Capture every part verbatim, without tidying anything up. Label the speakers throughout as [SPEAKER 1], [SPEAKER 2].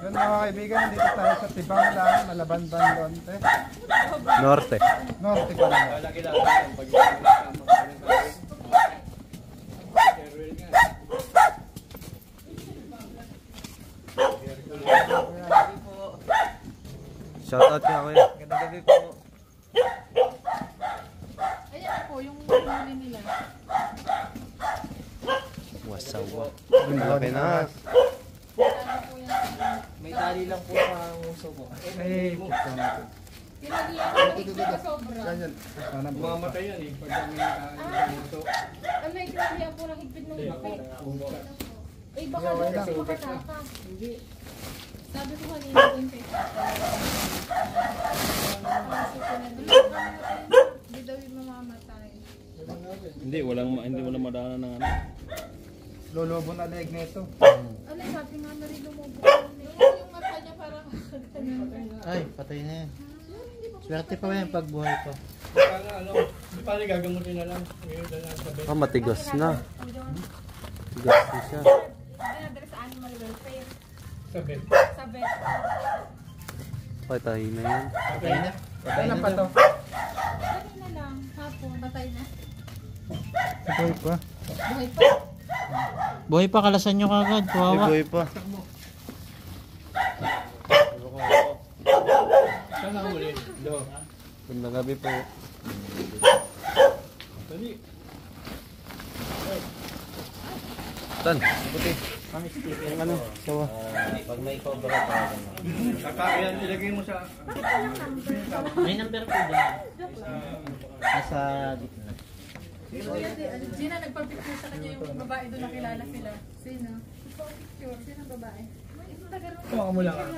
[SPEAKER 1] Yun mga kaibigan, dito tayo sa Tibang lang, Malaban Bandonte.
[SPEAKER 2] Norte.
[SPEAKER 1] Norte pa lang.
[SPEAKER 2] Shoutout ka kuya.
[SPEAKER 3] Gandang gabi po.
[SPEAKER 4] Ayan po, yung huli nila.
[SPEAKER 2] Wasawa. Ang laki na.
[SPEAKER 3] May tali lang po sa nguso po.
[SPEAKER 1] Ay, pito natin.
[SPEAKER 4] Pinagyan ko higpit na sobra.
[SPEAKER 1] Mamatay yan eh. Pag kami nakaito.
[SPEAKER 4] Ang may pinagyan po ng higpit ng higpit. Eh baka doon kasi makataka. Sabi ko kanina din kay hindi daw yung mamamatay.
[SPEAKER 5] Hindi, walang hindi mo na madaanan ng ano.
[SPEAKER 1] Lolobo na leg nito.
[SPEAKER 4] Ano sabi nga na rin lumubo. Yung mata niya parang
[SPEAKER 3] Ay, patay na yan. Swerte pa yan pag buhay pa.
[SPEAKER 5] Kaya ano, paano gagamutin na lang? Ngayon na lang sabi.
[SPEAKER 2] Ah, matigas na. Matigas na siya.
[SPEAKER 4] dinadala sa animal welfare.
[SPEAKER 5] Sabi.
[SPEAKER 4] Sa vet.
[SPEAKER 2] Patay na yan.
[SPEAKER 3] Patay na. Patay
[SPEAKER 1] Ano
[SPEAKER 3] na
[SPEAKER 1] pa to?
[SPEAKER 3] daw.
[SPEAKER 4] Kanina lang, hapon, patay na.
[SPEAKER 1] Ito pa.
[SPEAKER 4] Buhay pa.
[SPEAKER 3] Buhay pa, kalasan nyo kagad.
[SPEAKER 2] Ay,
[SPEAKER 3] Kawawa.
[SPEAKER 2] buhay pa.
[SPEAKER 5] Saan na huli? Do.
[SPEAKER 2] Gandang gabi po.
[SPEAKER 5] Dali.
[SPEAKER 2] Tan, puti. Ang ano, sawa.
[SPEAKER 3] Pag may cobra pa.
[SPEAKER 5] Kakayan, ilagay mo sa...
[SPEAKER 3] May number po dyan. Nasa gitna.
[SPEAKER 4] Gina, nagpapicture sa kanya yung babae doon nakilala sila. Sino? Picture. Sino ang babae?
[SPEAKER 5] Kumaka mo lang ah.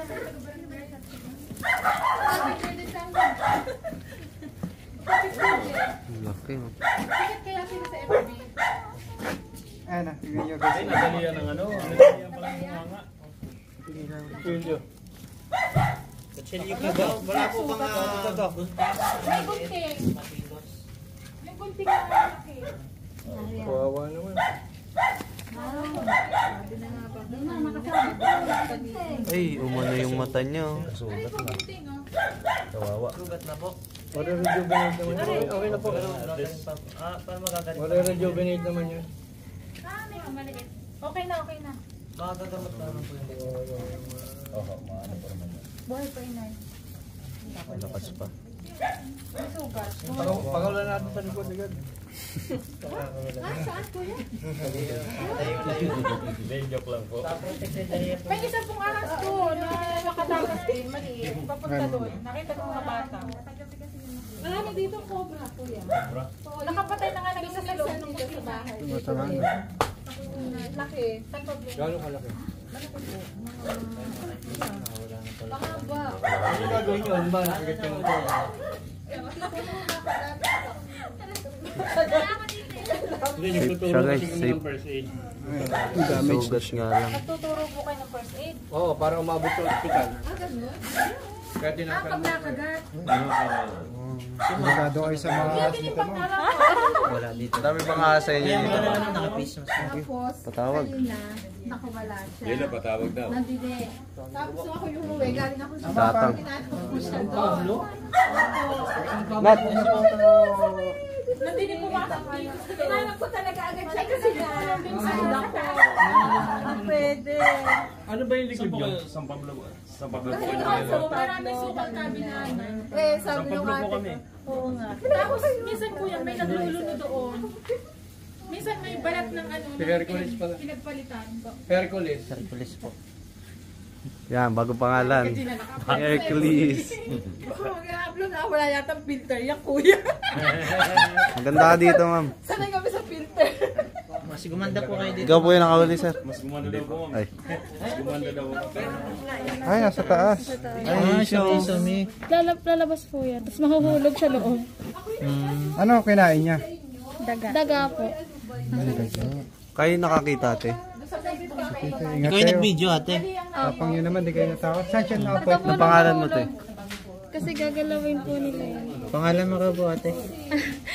[SPEAKER 4] Picture din sa amin. Picture din.
[SPEAKER 2] Ang laki. oh.
[SPEAKER 4] Bakit kaya sila sa F B?
[SPEAKER 1] Ayan na, tingnan nyo guys.
[SPEAKER 5] Ay, nadalian ng ano. Nadalian pala ng mga nga. Pilyo.
[SPEAKER 3] Kutsilyo ka ba? Wala po bang uh,
[SPEAKER 4] May gunting. Yung gunting na malaki.
[SPEAKER 5] Kawawa naman.
[SPEAKER 2] Ay, umano yung mata niya. oh.
[SPEAKER 4] Ay, yung gunting oh.
[SPEAKER 2] Kawawa.
[SPEAKER 3] sugat na po?
[SPEAKER 5] Wala-rejuvenate naman yun. Okay na po.
[SPEAKER 3] Ah, para magagaling.
[SPEAKER 5] Wala-rejuvenate naman yun.
[SPEAKER 4] Ah, may maliit. Okay na, okay na.
[SPEAKER 3] Makagagamot naman po yung
[SPEAKER 4] Buhay pa inay.
[SPEAKER 2] Lakas pa.
[SPEAKER 4] May sugat.
[SPEAKER 5] Pakawalan natin sa likod agad.
[SPEAKER 4] Ah, saan po yan?
[SPEAKER 5] Hindi, joke lang po.
[SPEAKER 4] May isa pong ahas doon na nakatakas din, maliit. Papunta doon. Nakita ko mga bata. Marami dito cobra po yan. Nakapatay na nga nag isa sa loob ng sa bahay.
[SPEAKER 1] Matamang.
[SPEAKER 4] Laki. Saan pa po?
[SPEAKER 5] Gano'ng kalaki?
[SPEAKER 4] Mahaba.
[SPEAKER 5] Ano gagawin nyo? Ano ba? Nakagit ka na ito. Hindi, yung
[SPEAKER 2] Safe
[SPEAKER 5] tuturo
[SPEAKER 2] siya, guys.
[SPEAKER 5] kasi kami
[SPEAKER 2] Safe.
[SPEAKER 5] ng first aid.
[SPEAKER 2] Sugat nga lang.
[SPEAKER 4] Nagtuturo po kayo ng first aid.
[SPEAKER 5] Oo, para umabot sa ospital.
[SPEAKER 4] Ah, ganun?
[SPEAKER 5] Kaya
[SPEAKER 4] Ah,
[SPEAKER 5] tinakal
[SPEAKER 4] pag
[SPEAKER 5] mo.
[SPEAKER 4] nakagat.
[SPEAKER 1] Sigurado kayo sa mga
[SPEAKER 4] Kaya
[SPEAKER 1] dito mo.
[SPEAKER 4] pinipagkarapan.
[SPEAKER 3] Wala dito.
[SPEAKER 2] Dami pang asa inyo
[SPEAKER 3] Kaya
[SPEAKER 2] dito.
[SPEAKER 3] mga ano, naka-face mask.
[SPEAKER 4] Tapos,
[SPEAKER 2] Patawag.
[SPEAKER 4] kanina, nakawala siya.
[SPEAKER 5] Yun na, patawag daw.
[SPEAKER 4] Nandine. Tapos ako yung umuwi, galing ako sa
[SPEAKER 2] Tatang.
[SPEAKER 4] Tinanong ko siya doon.
[SPEAKER 2] Nat!
[SPEAKER 4] Nandine pumasok dito. Tinanong ko talaga agad siya kasi nakakulong din sa ulang ko. Ah, pwede.
[SPEAKER 5] Ano ba yung likod nyo? San Pablo. San Pablo po
[SPEAKER 4] Kasi
[SPEAKER 5] yun.
[SPEAKER 4] kaso, maraming sukal kami namin. Eh, sabi nung ate. Oo nga. Tapos, minsan kuya, may nagluluno doon. Minsan may balat ng ano, na
[SPEAKER 5] Hercules pala.
[SPEAKER 4] pinagpalitan.
[SPEAKER 5] Hercules.
[SPEAKER 3] Hercules po.
[SPEAKER 2] Yan, bago pangalan.
[SPEAKER 4] Hindi na nakapalitan.
[SPEAKER 2] Hercules.
[SPEAKER 4] Ako mag-upload na, wala yata filter yan kuya.
[SPEAKER 2] Maganda ka dito, ma'am.
[SPEAKER 4] Sanay kami sa filter.
[SPEAKER 3] Mas gumanda po kayo dito.
[SPEAKER 2] Ikaw po yung nakahuli, sir.
[SPEAKER 5] Mas gumanda daw po. ma'am.
[SPEAKER 2] Ay.
[SPEAKER 5] Mas gumanda daw po.
[SPEAKER 1] Ay, nasa taas.
[SPEAKER 3] Ah, siya kayo sa mi.
[SPEAKER 6] Lalab, lalabas po yan. Tapos mahuhulog siya loob.
[SPEAKER 1] Ano kinain niya?
[SPEAKER 6] Daga. Daga po.
[SPEAKER 2] Kayo nakakita, ate.
[SPEAKER 1] Ingat
[SPEAKER 3] Ikaw yung
[SPEAKER 1] kayo.
[SPEAKER 3] nag-video ate.
[SPEAKER 1] Tapang yun naman, di kayo natakot. Saan siya nakapot?
[SPEAKER 2] Anong pangalan mo, te?
[SPEAKER 6] Kasi gagalawin po nila yun.
[SPEAKER 3] Pangalan mo ka po ate.
[SPEAKER 6] Si Kuya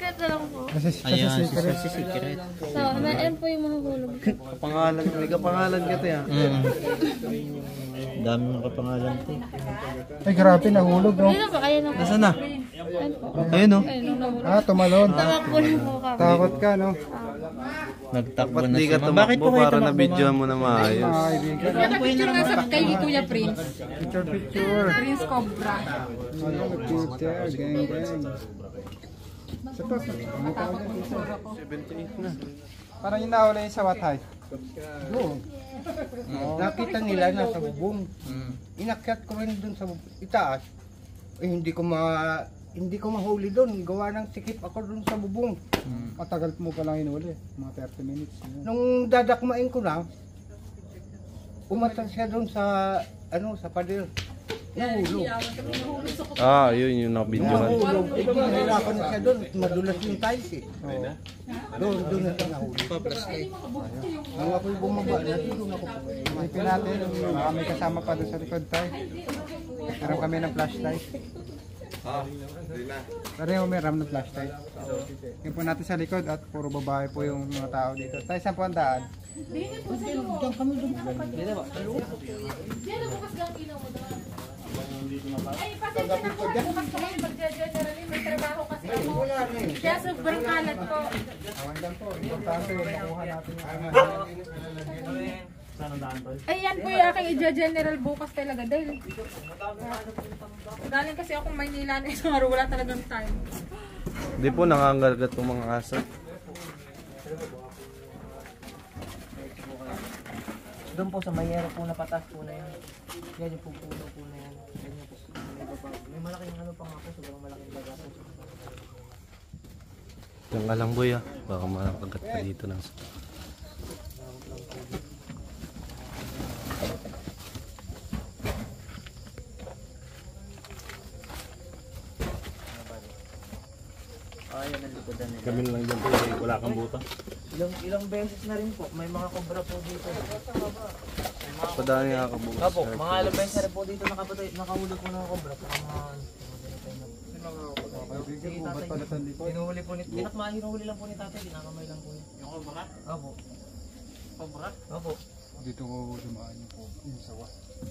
[SPEAKER 6] secret na lang po.
[SPEAKER 1] Kasi kasi
[SPEAKER 3] Ayan, si
[SPEAKER 1] secret.
[SPEAKER 3] si Secret.
[SPEAKER 6] So, na yan po yung mahulog.
[SPEAKER 2] Kapangalan, may kapangalan ka to yan.
[SPEAKER 3] Mm. Dami ng kapangalan to.
[SPEAKER 1] Ay, grabe, nahulog, no?
[SPEAKER 6] Ayun na po, ayun na po.
[SPEAKER 2] Nasaan na?
[SPEAKER 6] Ayun po.
[SPEAKER 2] Ayun oh.
[SPEAKER 6] Ayun, nung nahulog.
[SPEAKER 1] Ah, tumalon.
[SPEAKER 6] Tamakbo na po kami.
[SPEAKER 1] Takot ka, no?
[SPEAKER 3] Nagtakbo
[SPEAKER 2] Ba't
[SPEAKER 3] na
[SPEAKER 2] di
[SPEAKER 3] si
[SPEAKER 2] ka
[SPEAKER 3] ma'am. Bakit po
[SPEAKER 2] tumakbo
[SPEAKER 3] kayo
[SPEAKER 2] para
[SPEAKER 3] tumakbo,
[SPEAKER 2] na-videoan
[SPEAKER 3] ma'am?
[SPEAKER 2] mo na maayos?
[SPEAKER 1] Mga kaibigan.
[SPEAKER 4] Nakapicture nga sa kay Kuya Prince.
[SPEAKER 1] Picture, picture.
[SPEAKER 4] Prince Cobra.
[SPEAKER 1] Ano, nag-picture. Gang, gang. Sa pa, ano tawag yan dito?
[SPEAKER 2] seventy-eight na.
[SPEAKER 1] Parang yung nahuli sa what height?
[SPEAKER 7] Doon. Nakita nila na sa bubong. Inakyat ko rin doon sa bubong. Itaas. Eh, hindi ko ma hindi ko mahuli doon. Gawa ng sikip ako doon sa bubong.
[SPEAKER 1] Matagal mo pa lang hinuli. Mga thirty minutes. Ano?
[SPEAKER 7] Nung dadakmain ko na, umatan siya doon sa ano sa pader. Nahulog.
[SPEAKER 2] Ah, yun yung na-videoan.
[SPEAKER 7] Nahulog. Eh, Pinahirapan na siya doon. Madulas yung tiles eh.
[SPEAKER 1] Oo.
[SPEAKER 7] Doon, doon na siya nahulog. Nung ako'y bumaba, natin doon ako.
[SPEAKER 1] Ipin natin, baka may kasama pa doon sa likod tayo. Meron kami ng flashlight. Pareho may ram ng flashlight. Yung po natin sa likod at puro babae po yung mga tao dito. Tayo saan po ang daan?
[SPEAKER 7] Diyan kami doon.
[SPEAKER 4] Ay, pasensya na po. Bukas kami mag-generally. May trabaho kasi ako. Kaya sobrang kalat po.
[SPEAKER 1] Awan lang po. Importante yung makuha natin yung ano.
[SPEAKER 4] Ay, yan po yung aking i-general bukas talaga dahil galing kasi akong Maynila na isang araw, wala talagang time.
[SPEAKER 2] Hindi po nangangargat yung mga aso.
[SPEAKER 8] Doon po sa mayero po na patas po na yan. Yan yung po puno po na yan. Yan yung po may baba. May malaking ano pa nga po, sobrang malaking baga po.
[SPEAKER 2] Diyan ka lang boy ah. Baka makagat ka dito ng
[SPEAKER 8] Ah, yan ang likodan nila.
[SPEAKER 5] Kami lang dyan po, eh, wala kang buta.
[SPEAKER 8] Ilang, ilang beses na rin po, may mga kobra po dito.
[SPEAKER 2] padaan nga kabukas.
[SPEAKER 8] Opo, mga ilang beses na rin po dito nakapatay, nakahulog po ng kobra. Para mga
[SPEAKER 1] Kaibigan, ubat pala sa likod.
[SPEAKER 8] hinuhuli po ni, dinakma, hinuhuli lang po ni tatay, dinakamay lang po niya. Yung kobra? Opo. Kobra? Opo.
[SPEAKER 1] Dito ko dumaan yung po. Yung sawa.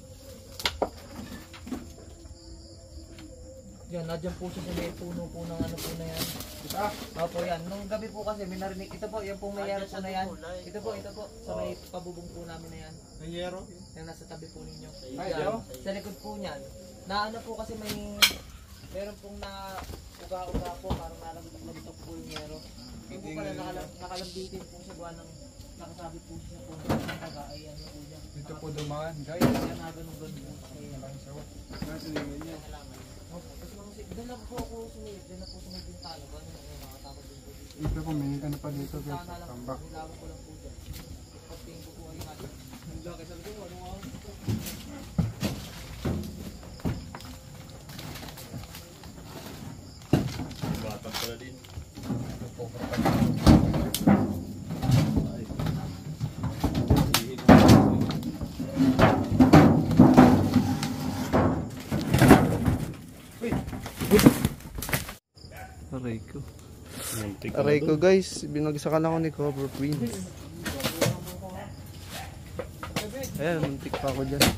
[SPEAKER 8] Yan, nadyan po siya sa may puno po ng ano po na yan. Opo, yan. Nung gabi po kasi, may narinig. Ito po, yan pong mayero po na yan. Ito po, ito po. Sa may pabubong po namin na yan.
[SPEAKER 5] Mayero?
[SPEAKER 8] Yung nasa tabi po ninyo.
[SPEAKER 1] Ay,
[SPEAKER 8] Yan.
[SPEAKER 1] ano?
[SPEAKER 8] Sa likod po niyan. Na ano po kasi may... Meron pong na uga-uga po, parang nalagtok po yung mero. Yung po pala nakalam, nakalambitin po siya gawa ng nakasabit po siya po ng taga ay ano po niya.
[SPEAKER 1] Dito po dumaan, guys.
[SPEAKER 8] Kaya na ganun ganun po kaya
[SPEAKER 1] Ang sawa. Nasa naman niya.
[SPEAKER 8] kailangan. Opo, tapos mga si doon lang po ako sumilip, doon na po sa may bintana ba ano yung nakatakot din po dito.
[SPEAKER 1] Ito po, may ano pa dito, guys.
[SPEAKER 8] Sana lang po,
[SPEAKER 1] Tambak.
[SPEAKER 8] nilawan ko lang po dyan. Pagtingin ko po ay nga. Ang laki sabi ko, ano nga?
[SPEAKER 5] Batang pala din.
[SPEAKER 2] Aray ko.
[SPEAKER 5] Muntik na
[SPEAKER 2] Aray
[SPEAKER 5] doon.
[SPEAKER 2] ko guys, binagsakan ako ni Cobra Prince. Ayan, muntik pa ako dyan.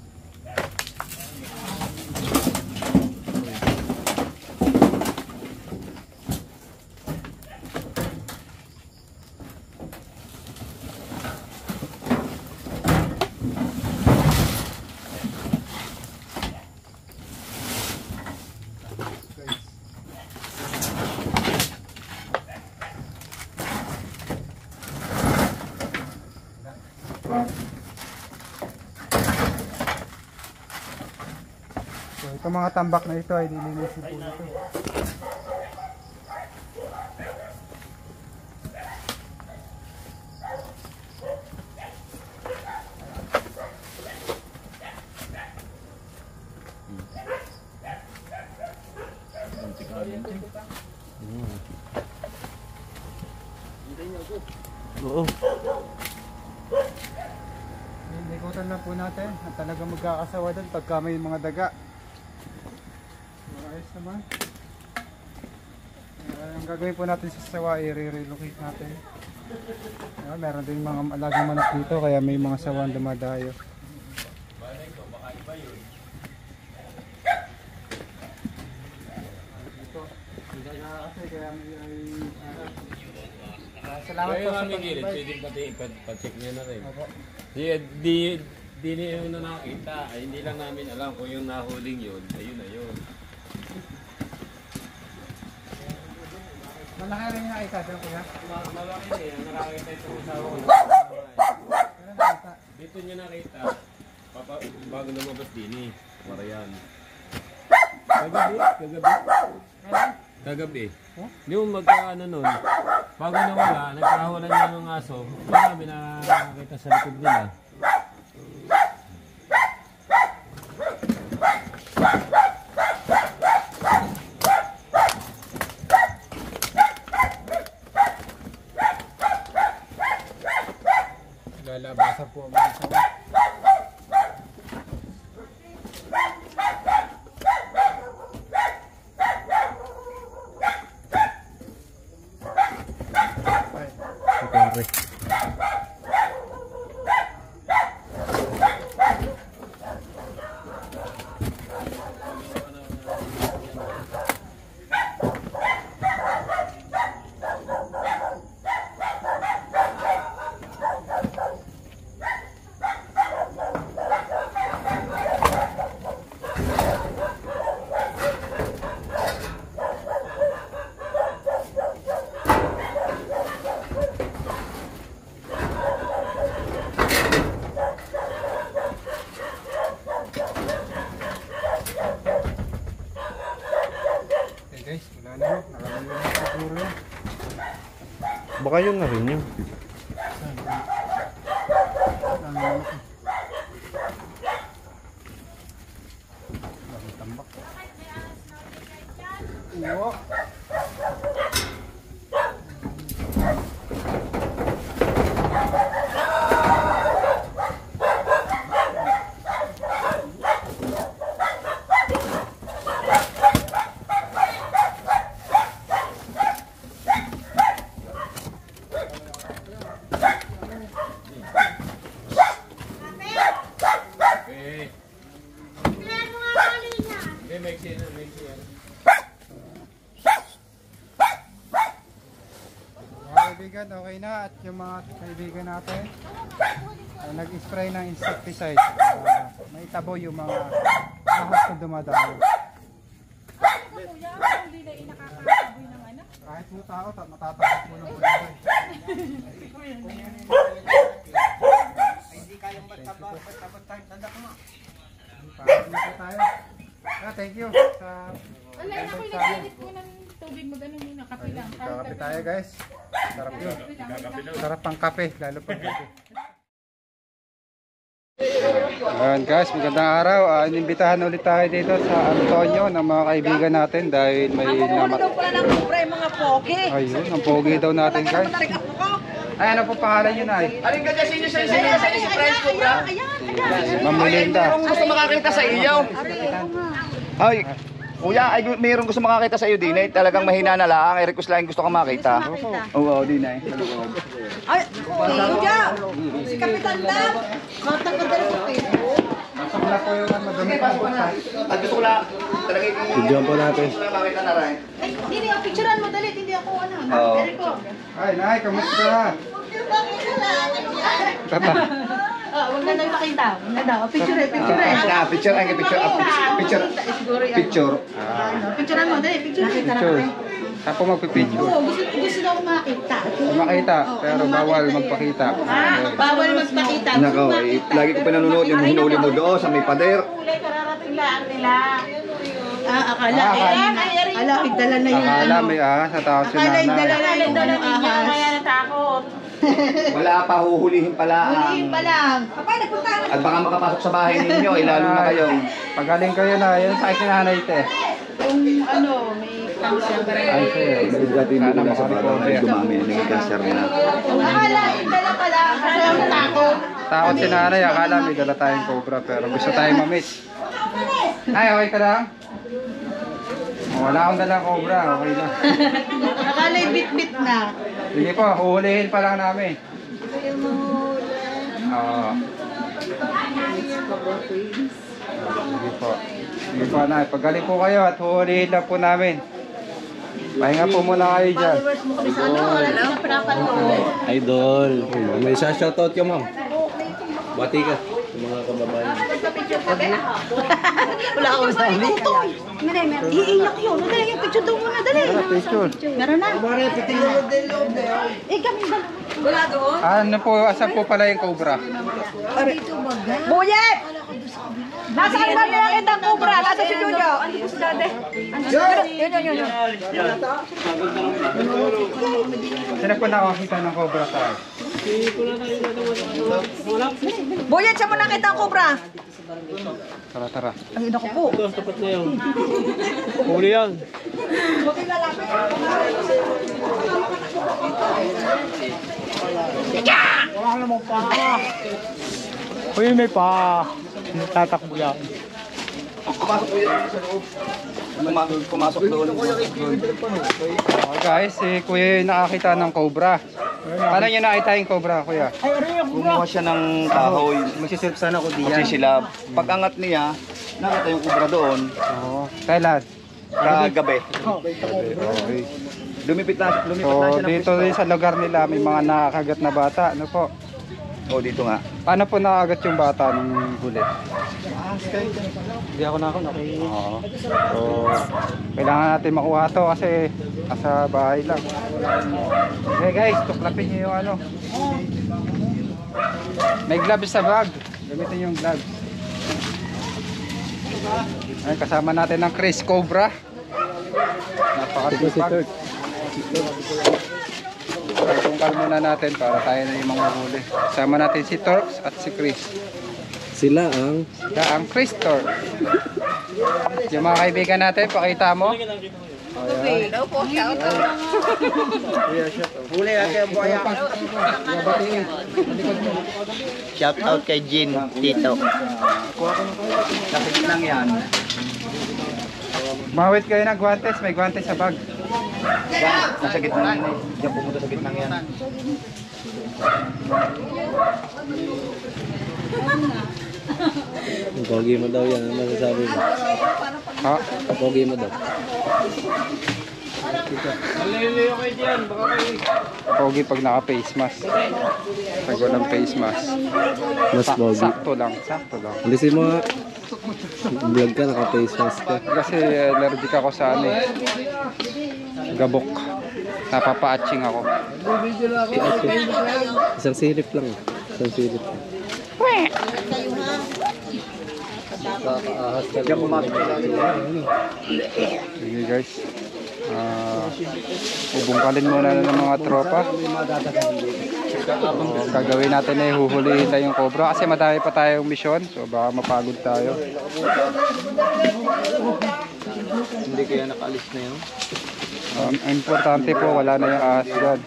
[SPEAKER 1] So, itong mga tambak na ito ay dilinisin po ito.
[SPEAKER 5] Muntik na din.
[SPEAKER 2] Oo.
[SPEAKER 1] Likutan na po natin at talagang magkakasawa doon pagka may mga daga. Ayos naman. Ayan. Ang gagawin po natin sa sawa, i-relocate natin. Ayan, meron din mga alagang manok dito, kaya may mga sawang dumadayo. Salamat po sa
[SPEAKER 2] pag-ibig. Pwede pati ipa-check nyo na rin. Di, di, di niyo na nakita. Ay, hindi lang namin alam kung yung nahuling yun. Ayun na yun.
[SPEAKER 1] Malaki rin yung nakita dyan, kuya.
[SPEAKER 2] Malaki eh. Nakakita ito sa ako. Dito nyo nakita. Papa, bago lumabas din eh. Marian. Kagabi? Kagabi? Kagabi. Yung magkaano nun, bago nawala, nagkahulan niya ng aso, marami na nakakita sa likod nila.
[SPEAKER 1] Lalabasan po ang mga sawa.
[SPEAKER 2] Baka yun na rin yun. Kaibigan, okay na, at yung mga kaibigan natin ay nag-spray ng insecticide. Uh, may tabo yung mga ahas na dumadalo.
[SPEAKER 4] Kuya, hindi na inakakaboy ng anak.
[SPEAKER 1] Kahit mo tao, matatakot mo ng buhay.
[SPEAKER 7] Hindi kayang batabot tayo, tanda ko nga.
[SPEAKER 1] Parang dito tayo. Ah, thank you sa...
[SPEAKER 4] Wala na ako nag-edit mo ng tubig mo ganun muna, kape lang.
[SPEAKER 1] Kakape tayo, guys. Sarap yun. Sarap ang kape, lalo pang kape. Ayan guys, magandang araw. Uh, inimbitahan ulit tayo dito sa Antonio ng mga kaibigan natin dahil may namat...
[SPEAKER 9] daw pala ng kubre, mga pogi.
[SPEAKER 1] Ayun, ang pogi daw natin guys. Ay, ano po pangalan nyo na eh?
[SPEAKER 9] Aling ka dyan, sino sa inyo sa inyo, Friends Cobra?
[SPEAKER 1] Ma'am Melinda.
[SPEAKER 9] Kung gusto makakita sa iyo. Ay, kuya, ay mayroong gusto makakita sa iyo, Dinay. Talagang mahina na lang. Ay, request lang gusto ka makita. Oo, Dinay.
[SPEAKER 10] Ay, kuya, si Kapitan Dab. Matagod na sa Facebook.
[SPEAKER 1] Masok na po yung madami pang buhay.
[SPEAKER 9] At gusto ko lang, talagang
[SPEAKER 2] Video po natin.
[SPEAKER 9] gusto lang makita na rin.
[SPEAKER 10] Ay, hindi, ang picturean mo, dalit. Hindi ako, ano.
[SPEAKER 9] Oo.
[SPEAKER 10] Very ko.
[SPEAKER 1] Ay, Nay, kamusta? Tata.
[SPEAKER 10] Ah, wag na lang makita. Wag na daw. Picture, picture.
[SPEAKER 9] Ah, picture, ay, picture, ah, picture,
[SPEAKER 10] Siguro yan.
[SPEAKER 9] picture.
[SPEAKER 10] Ano, picturean mo, dalit. Picture.
[SPEAKER 1] Picture. Ako magpipicture.
[SPEAKER 10] Oo, gusto, gusto daw makita.
[SPEAKER 1] Makita, pero bawal magpakita.
[SPEAKER 10] Ah, bawal magpakita.
[SPEAKER 9] Nako, eh, lagi ko pinanonood yung hinuli mo doon sa may pader.
[SPEAKER 10] Kulay, kararating lang nila. Ah, akala.
[SPEAKER 1] Ah, akala.
[SPEAKER 10] Eh, akala, dala na yung
[SPEAKER 1] Akala
[SPEAKER 10] ano.
[SPEAKER 1] may ahas sa tao si
[SPEAKER 10] Akala, dala
[SPEAKER 1] nanay.
[SPEAKER 10] na yung dala ahas.
[SPEAKER 4] Kaya natakot.
[SPEAKER 9] Wala pa, huhulihin pala ang...
[SPEAKER 10] Huliin pa lang. Papa, nagpunta ako.
[SPEAKER 9] At baka makapasok sa bahay ninyo, eh, lalo na kayong...
[SPEAKER 1] Pagaling kayo na, yun sa akin nanay te.
[SPEAKER 10] Kung ano, may cancer ba rin?
[SPEAKER 1] Ay, sir.
[SPEAKER 9] Dati hindi ko na sa bahay, dumami na yung cancer na.
[SPEAKER 10] Akala, dala pala. Kasi ako takot.
[SPEAKER 1] Takot si nanay, akala may dala tayong cobra, pero gusto tayong mamit. Ay, okay ka lang? Oh, wala akong dalang cobra, okay lang.
[SPEAKER 10] Bale, bit-bit na.
[SPEAKER 1] Sige po, huhulihin pa lang namin. Oo. Sige po. Sige po na, pagaling po kayo at huhulihin lang po namin. Pahinga po muna kayo dyan.
[SPEAKER 2] Idol. May isa shoutout ka, ma'am. Bati ka sa mga kababayan.
[SPEAKER 10] Wala akong sabi. Iiyak yun. Dali, yung picture daw muna. Dali.
[SPEAKER 1] Picture.
[SPEAKER 10] Meron na. Eh, kami ba? Wala doon?
[SPEAKER 1] Ano po, asan po pala yung cobra?
[SPEAKER 10] Buyet! Nasaan ba nila kita ang cobra? Nasa si Jojo. Ano po si dade? Yun, yun, yun, yun.
[SPEAKER 1] Sino po nakakita ng cobra tayo?
[SPEAKER 10] Buyet, siya mo nakita ang cobra.
[SPEAKER 1] Tara, tara.
[SPEAKER 10] Ay, naku po.
[SPEAKER 5] Tapat na yun. Huli yan. Wala namang pa. Uy, may pa. Tatakbo yan.
[SPEAKER 9] Pumasok po yan sa loob. Pumasok, pumasok doon.
[SPEAKER 1] Okay guys, si Kuya yung nakakita ng cobra. Paano nyo nakita yung cobra, Kuya?
[SPEAKER 9] Kumuha siya ng kahoy.
[SPEAKER 3] Magsisilip sana ako diyan.
[SPEAKER 9] Magsisilab. Pag-angat niya, nakita yung kubra doon.
[SPEAKER 1] Oo. Kailan?
[SPEAKER 9] Kagabi.
[SPEAKER 1] Okay.
[SPEAKER 9] Lumipit na, lumipit na
[SPEAKER 1] So,
[SPEAKER 9] siya ng
[SPEAKER 1] dito
[SPEAKER 9] pwesto.
[SPEAKER 1] rin sa lugar nila may mga nakakagat na bata. Ano po?
[SPEAKER 9] Oh, dito nga.
[SPEAKER 1] Paano po nakakagat yung bata ng huli?
[SPEAKER 3] Hindi ako na ako. Naki...
[SPEAKER 1] Oo. So, kailangan natin makuha to kasi nasa bahay lang. Okay guys, tuklapin nyo yung ano. May gloves sa bag. Gamitin yung gloves. Ay, kasama natin ang Chris Cobra. Napakasipag. Tungkal muna natin para tayo na yung mga huli. Kasama natin si Torx at si Chris.
[SPEAKER 2] Sila ang
[SPEAKER 1] Sila ang Chris Torx. Yung mga kaibigan natin, pakita mo.
[SPEAKER 10] Okay, daw po. Shout out.
[SPEAKER 3] Huli na kayo buhaya. Shout out kay Jin, Tito.
[SPEAKER 9] Nakikit lang yan.
[SPEAKER 1] Mawit kayo ng guantes, may guantes sa bag.
[SPEAKER 9] Nasa gitna yan eh. Diyan pumunta sa gitna yan.
[SPEAKER 2] pogi mo daw yan. Ano masasabi mo?
[SPEAKER 1] Ha?
[SPEAKER 2] Pogi mo daw.
[SPEAKER 5] Naliliyo kayo dyan. Baka kayo.
[SPEAKER 1] Pogi pag naka-face mask. Pag walang face mask.
[SPEAKER 2] Mas
[SPEAKER 1] Sa-
[SPEAKER 2] pogi.
[SPEAKER 1] Sakto lang, sakto lang.
[SPEAKER 2] Alisin mo nga. Vlog ka, naka-face mask ka.
[SPEAKER 1] Kasi allergic ako sa ano eh. Gabok. Napapa-atching ako.
[SPEAKER 2] Isang silip lang. Isang silip lang. Kakaahas ka
[SPEAKER 9] Diyan pumasok sila.
[SPEAKER 1] Sige guys. Ah, ubungkalin muna na ng mga tropa. So, gagawin natin ay huhulihin na yung cobra kasi madami pa tayong misyon. So baka mapagod tayo.
[SPEAKER 3] Hindi kaya nakaalis na yun.
[SPEAKER 1] Um, ang importante po wala na yung ahas dyan.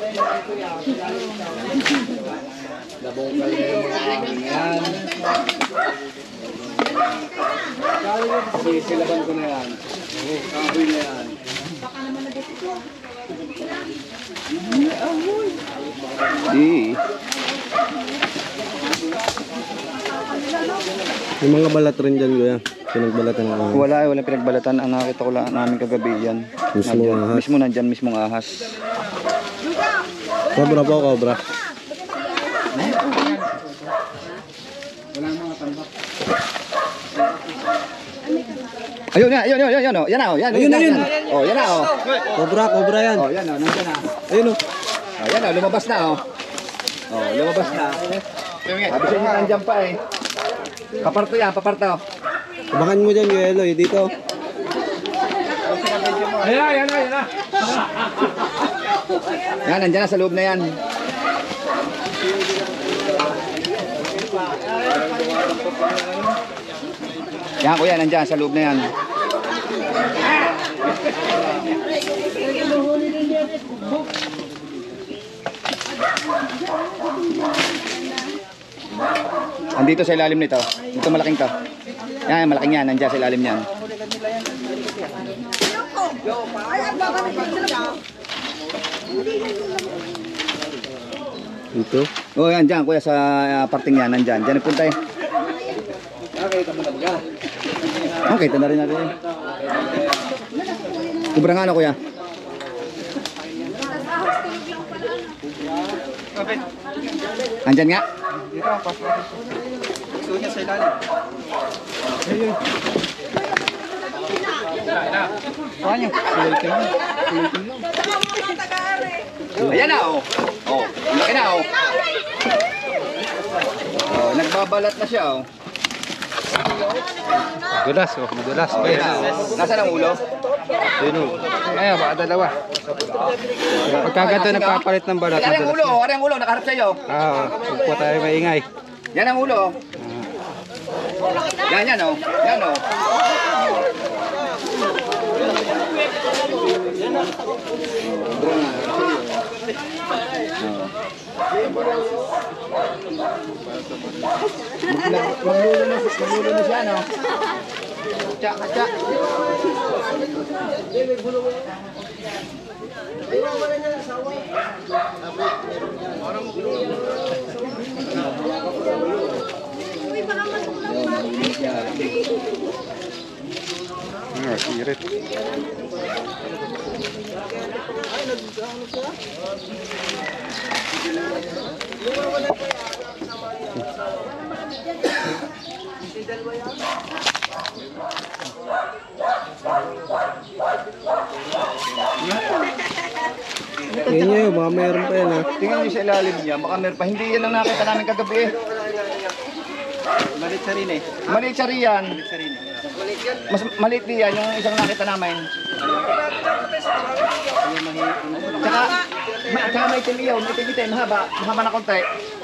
[SPEAKER 3] Nabungkal na yung mga ahon na yan. Sisilaban ko na yan. Kahoy na yan.
[SPEAKER 9] Di.
[SPEAKER 2] Yung mga balat rin dyan, kuya. Pinagbalatan ng ahas.
[SPEAKER 9] Wala eh, walang pinagbalatan. Ang nakita ko lang namin kagabi yan.
[SPEAKER 2] Mismo
[SPEAKER 9] Nandyan.
[SPEAKER 2] ahas.
[SPEAKER 9] Mismo nandyan, mismong ahas.
[SPEAKER 2] Cobra po, cobra.
[SPEAKER 9] Ayun na, ayun, ayun, ayun, ayun, oh. Yan na, oh. Yan,
[SPEAKER 2] Ayun na,
[SPEAKER 9] yan,
[SPEAKER 2] yun.
[SPEAKER 9] yan. Oh, yan na, oh.
[SPEAKER 2] Cobra, cobra yan.
[SPEAKER 9] Oh, yan, oh. Nandyan na.
[SPEAKER 2] Ayun o.
[SPEAKER 9] Oh, yan, oh. Lumabas na, oh. Oh, lumabas na. Sabi siya nga, nandyan pa eh. Paparto yan, paparto.
[SPEAKER 2] Abangan mo dyan, kuya Eloy. Dito.
[SPEAKER 5] Ayan, ayan, ayan.
[SPEAKER 9] Yan, nandyan na sa loob na yan. Yan, kuya, nandyan sa loob na yan. Andito sa ilalim nito. Ito malaking to. Yan, malaking yan. Nandyan sa ilalim yan.
[SPEAKER 1] Dito.
[SPEAKER 9] Oh, yan dyan, kuya, sa uh, parting yan, nandyan. Dyan nagpunta eh. Okay, tanda rin natin. Sobrang ano, kuya? Andyan nga?
[SPEAKER 1] Dito, pasok. Gusto niya sa ilalim. Ayun. Kuha niyo. Kulitin lang. Kulitin lang.
[SPEAKER 9] Ayan na, oh. Oh, laki na, oh. Oh, nagbabalat na siya, oh.
[SPEAKER 1] Madulas, oh. Madulas.
[SPEAKER 9] Oh, ayan na, oh. Nasaan ang ulo?
[SPEAKER 1] Ayun, oh. Ayan, baka dalawa. Pagkaganda nagpapalit ng balat.
[SPEAKER 9] Ayan ang ulo, oh. Ayan ang ulo, nakaharap sa'yo.
[SPEAKER 1] Oo, huwag po tayo maingay.
[SPEAKER 9] Yan ang ulo, oh. Yan, yan, oh. Yan, oh. Maglulo na, maglulo na siya, no? Katsa, katsa.
[SPEAKER 1] Ah, sirit.
[SPEAKER 5] Tingnan nyo, baka meron pa yan ha.
[SPEAKER 9] Tingnan niyo sa ilalim niya, baka meron pa. Hindi yan ang nakita namin kagabi eh.
[SPEAKER 1] Malit sa rin eh.
[SPEAKER 9] Maliit siya riyan.
[SPEAKER 1] Malit sa rin eh.
[SPEAKER 9] Mas maliit diyan yung isang nakita namin. Tsaka, may, tsaka may tiliyaw, may tiliyaw, mahaba, mahaba na konti.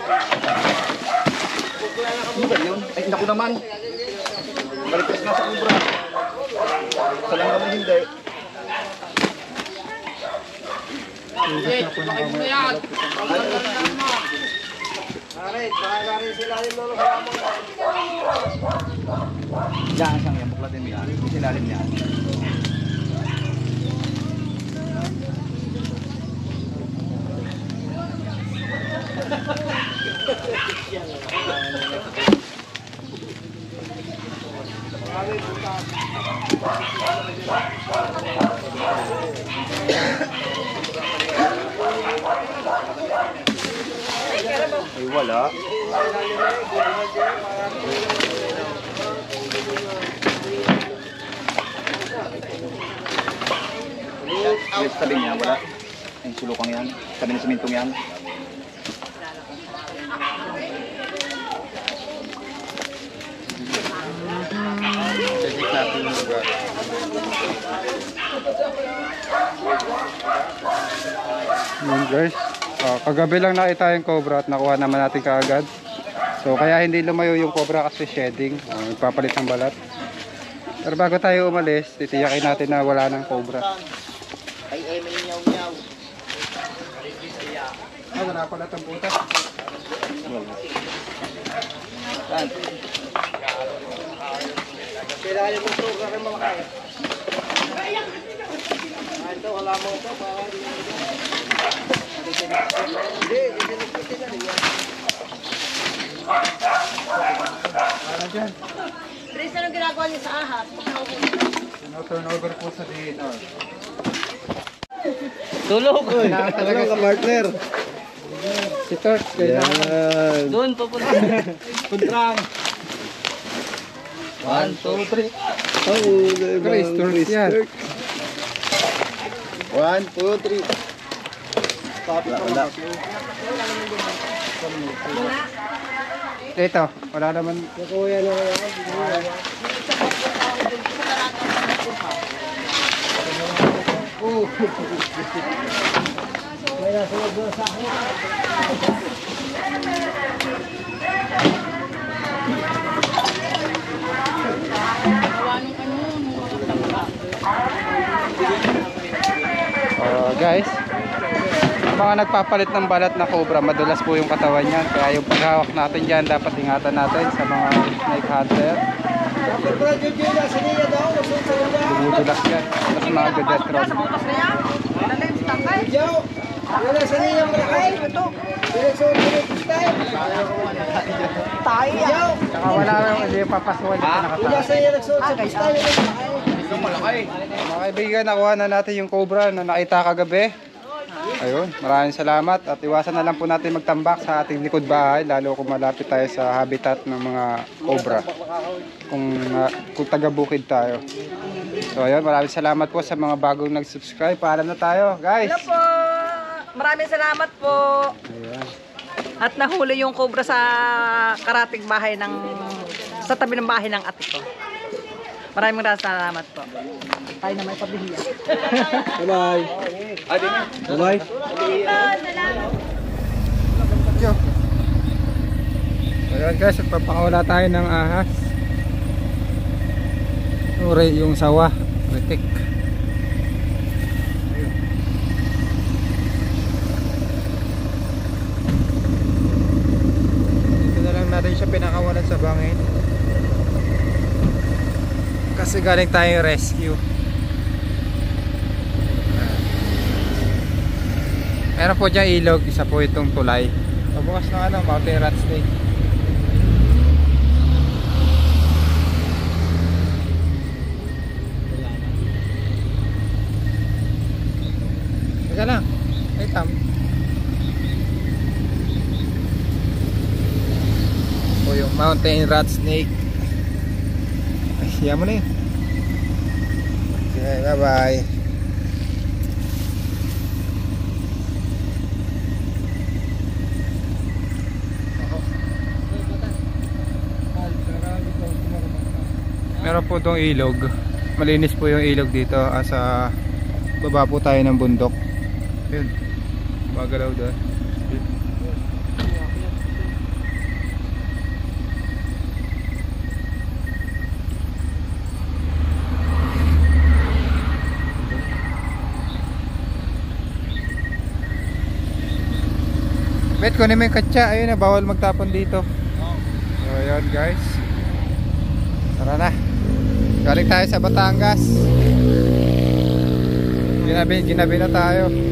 [SPEAKER 9] Ano ba yun? Ay, naku naman. Balikas nga sa kubra. Sa lang naman hindi. Diyan, saan yan? Buklatin mo yan. May silalim yan. Ay, wala. Yes, tabi niya, wala. Yung sulukang yan. Tabi ng simintong yan.
[SPEAKER 1] Check natin yung lugar. Yun guys. Oh, kagabi lang nakita yung cobra at nakuha naman natin kaagad. So kaya hindi lumayo yung cobra kasi shedding. Oh, nagpapalit ng balat. Pero bago tayo umalis, titiyakin natin na wala ng cobra.
[SPEAKER 8] Ay, ay, may nyaw-nyaw.
[SPEAKER 1] Ah, wala pala itong butas.
[SPEAKER 9] Saan?
[SPEAKER 8] Kailangan yung gusto ka rin makakaya. Ah, ito, wala mo ito. Hindi, hindi nagpiti na rin yan.
[SPEAKER 1] Ano dyan?
[SPEAKER 10] Tris, anong ginagawa niyo sa ahas?
[SPEAKER 1] Turn over po sa D N R.
[SPEAKER 5] Tulog! Tulog ka, partner!
[SPEAKER 1] Si Turk, kailangan.
[SPEAKER 5] Doon, papunta. Puntrang. One, two, three. Oh,
[SPEAKER 1] Chris, Turk yan.
[SPEAKER 9] One, two, three. Wala, wala.
[SPEAKER 1] Ito, wala naman.
[SPEAKER 5] Kuya na kaya.
[SPEAKER 1] Oh.
[SPEAKER 5] May nasunod doon sa akin.
[SPEAKER 1] Uh, guys, mga nagpapalit ng balat na cobra, madulas po yung katawan niyan. Kaya yung paghawak natin dyan, dapat ingatan natin sa mga snake hunter. Dumudulas yan. Mas mga gadet ron.
[SPEAKER 10] Wala sa niya malaki. Ito. Tayo.
[SPEAKER 1] Saka wala rin hindi papasuhan dito nakataas.
[SPEAKER 10] Wala sa niya nagsuot sa style.
[SPEAKER 1] Mga kaibigan, nakuha na natin yung cobra na nakita kagabi. Ayun, maraming salamat at iwasan na lang po natin magtambak sa ating likod bahay lalo kung malapit tayo sa habitat ng mga cobra. Kung, uh, kung taga-bukid tayo. So ayun, maraming salamat po sa mga bagong nag-subscribe. Paalam na tayo, guys.
[SPEAKER 10] Hello po. Maraming salamat po.
[SPEAKER 1] Ayan.
[SPEAKER 10] At nahuli yung cobra sa karating bahay ng sa tabi ng bahay ng ate ko. Maraming maraming salamat po. Tayo na may pabihiyan.
[SPEAKER 1] Bye-bye. Bye-bye. Yo. Ayan guys, papakawala tayo ng ahas. Uri yung sawa, ritik. Dito na lang natin siya pinakawalan sa bangin. Kasi galing tayong rescue. Meron po dyan ilog, isa po itong tulay. Pabukas na ano, mountain rat snake. Teka lang, wait tam. O yung mountain rat snake. Ay, siya mo na yun. Okay, bye bye. Meron po itong ilog. Malinis po yung ilog dito. Asa baba po tayo ng bundok. Yun. Magalaw doon. Bet, kunin mo yung katsa. Ayun na, bawal magtapon dito. So ayun guys, tara na. Galing tayo sa Batangas. Ginabi, ginabi na tayo.